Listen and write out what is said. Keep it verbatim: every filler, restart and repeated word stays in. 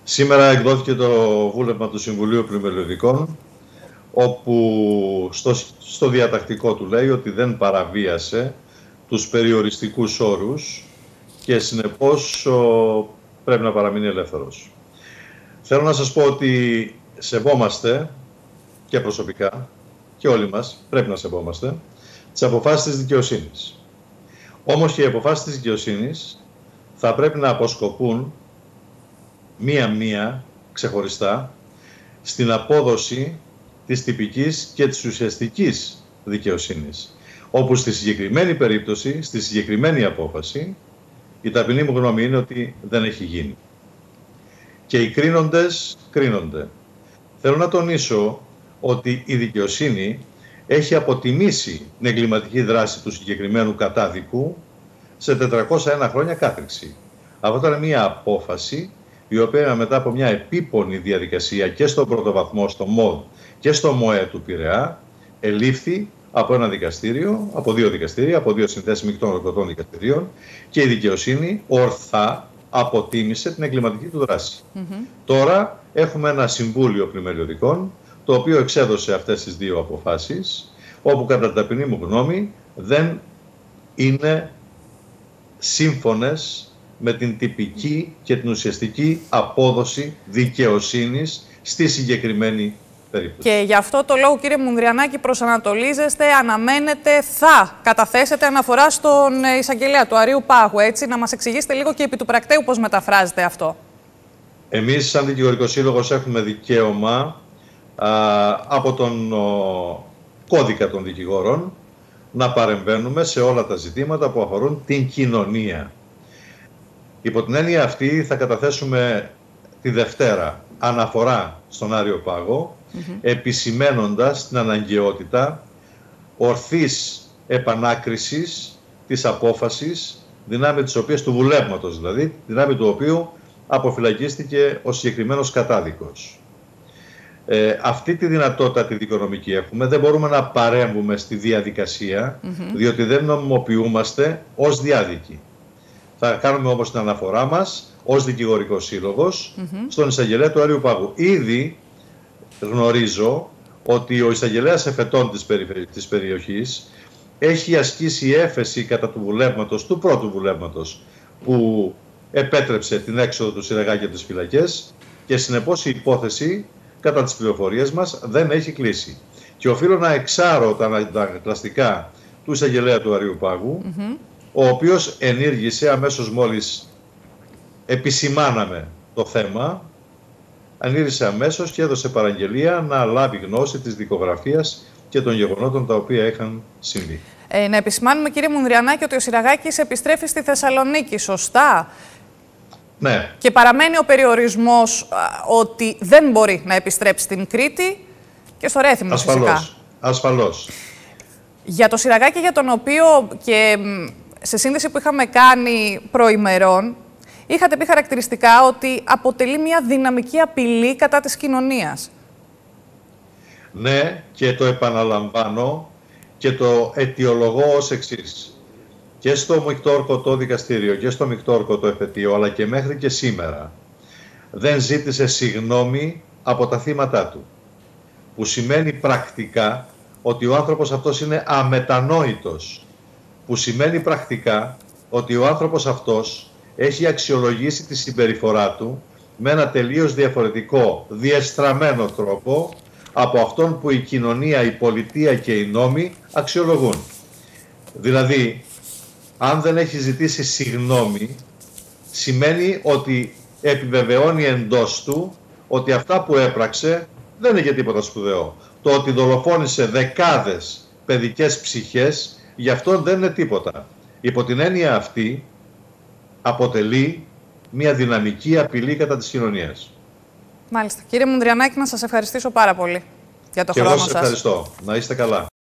Σήμερα εκδόθηκε το βούλευμα του Συμβουλίου Πλημελιωδικών, όπου στο, στο διατακτικό του λέει ότι δεν παραβίασε τους περιοριστικούς όρους και συνεπώς ο, πρέπει να παραμείνει ελεύθερος. Θέλω να σας πω ότι σεβόμαστε και προσωπικά και όλοι μας πρέπει να σεβόμαστε τις αποφάσεις της δικαιοσύνης. Όμως και οι αποφάσεις της δικαιοσύνης θα πρέπει να αποσκοπούν μία-μία ξεχωριστά στην απόδοση της τυπικής και της ουσιαστικής δικαιοσύνης, όπου στη συγκεκριμένη περίπτωση, στη συγκεκριμένη απόφαση, η ταπεινή μου γνώμη είναι ότι δεν έχει γίνει. Και οι κρίνοντες κρίνονται. Θέλω να τονίσω ότι η δικαιοσύνη έχει αποτιμήσει την εγκληματική δράση του συγκεκριμένου κατάδικου σε τετρακόσια ένα χρόνια κάθριξη. Αυτό ήταν μια απόφαση η οποία μετά από μια επίπονη διαδικασία και στον πρώτο βαθμό, στο ΜΟΔ και στο ΜΟΕ του Πειραιά, ελήφθη από ένα δικαστήριο, από δύο δικαστήρια, από δύο συνθέσεις μεικτών ορκωτών δικαστηρίων, και η δικαιοσύνη ορθά αποτίμησε την εγκληματική του δράση. Mm-hmm. Τώρα έχουμε ένα Συμβούλιο Πλημελιωδικών, το οποίο εξέδωσε αυτές τις δύο αποφάσεις, όπου κατά την ταπεινή μου γνώμη δεν είναι σύμφωνες με την τυπική και την ουσιαστική απόδοση δικαιοσύνης στη συγκεκριμένη περίπτωση. Και γι' αυτό το λόγο, κύριε Μουνδριανάκη, προσανατολίζεστε, αναμένετε, θα καταθέσετε αναφορά στον εισαγγελέα του Αρείου Πάγου, έτσι, να μας εξηγήσετε λίγο και επί του πρακτέου πώς μεταφράζετε αυτό. Εμείς, σαν Δικηγορικός Σύλλογος, έχουμε δικαίωμα α, από τον ο, κώδικα των δικηγόρων να παρεμβαίνουμε σε όλα τα ζητήματα που αφορούν την κοινωνία. Υπό την έννοια αυτή θα καταθέσουμε τη Δευτέρα αναφορά στον Άριο Πάγο, mm-hmm. επισημένοντας την αναγκαιότητα ορθής επανάκρισης της απόφασης, δυνάμει της οποίας, του βουλεύματος δηλαδή, δυνάμει του οποίου αποφυλακίστηκε ο συγκεκριμένος κατάδικος. Ε, αυτή τη δυνατότητα τη δικονομική έχουμε, δεν μπορούμε να παρέμβουμε στη διαδικασία, mm-hmm. διότι δεν νομιμοποιούμαστε ως διάδικοι. Θα κάνουμε όμως την αναφορά μας ως Δικηγορικός Σύλλογος mm-hmm. στον εισαγγελέα του Αρείου Πάγου. Ήδη γνωρίζω ότι ο εισαγγελέας εφετών της, περι... της περιοχής έχει ασκήσει έφεση κατά του βουλεύματος, του πρώτου βουλεύματος, που επέτρεψε την έξοδο του Συραγάκη από τις φυλακές, και συνεπώς η υπόθεση, κατά τις πληροφορίες μας, δεν έχει κλείσει. Και οφείλω να εξάρω τα ανακλαστικά του εισαγγελέα του Αρείου Πάγου, mm-hmm. ο οποίος ενήργησε αμέσως μόλις επισημάναμε το θέμα, ενήργησε αμέσως και έδωσε παραγγελία να λάβει γνώση της δικογραφίας και των γεγονότων τα οποία είχαν συμβεί. Ε, να επισημάνουμε, κύριε Μουνδριανάκη, ότι ο Συραγάκης επιστρέφει στη Θεσσαλονίκη, σωστά? Ναι. Και παραμένει ο περιορισμός α, ότι δεν μπορεί να επιστρέψει στην Κρήτη και στο Ρέθυμνο. Ασφαλώς. Φυσικά. Ασφαλώς. Για το Συραγάκη, για τον οποίο και σε σύνδεση που είχαμε κάνει προημερών, είχατε πει χαρακτηριστικά ότι αποτελεί μια δυναμική απειλή κατά της κοινωνίας. Ναι, και το επαναλαμβάνω και το αιτιολογώ ως εξής. Και στο μεικτό ορκωτό δικαστήριο και στο μεικτό ορκωτό εφετείο, αλλά και μέχρι και σήμερα, δεν ζήτησε συγγνώμη από τα θύματα του. Που σημαίνει πρακτικά ότι ο άνθρωπος αυτός είναι αμετανόητος. Που σημαίνει πρακτικά ότι ο άνθρωπος αυτός έχει αξιολογήσει τη συμπεριφορά του με ένα τελείως διαφορετικό, διεστραμμένο τρόπο από αυτόν που η κοινωνία, η πολιτεία και οι νόμοι αξιολογούν. Δηλαδή, αν δεν έχει ζητήσει συγγνώμη, σημαίνει ότι επιβεβαιώνει εντός του ότι αυτά που έπραξε δεν είναι για τίποτα σπουδαίο. Το ότι δολοφόνησε δεκάδες παιδικές ψυχές, γι' αυτό δεν είναι τίποτα. Υπό την έννοια αυτή, αποτελεί μια δυναμική απειλή κατά της κοινωνίας. Μάλιστα. Κύριε Μουνδριανάκη, να σας ευχαριστήσω πάρα πολύ για το και χρόνο σας. σας. Και εγώ σας ευχαριστώ. Να είστε καλά.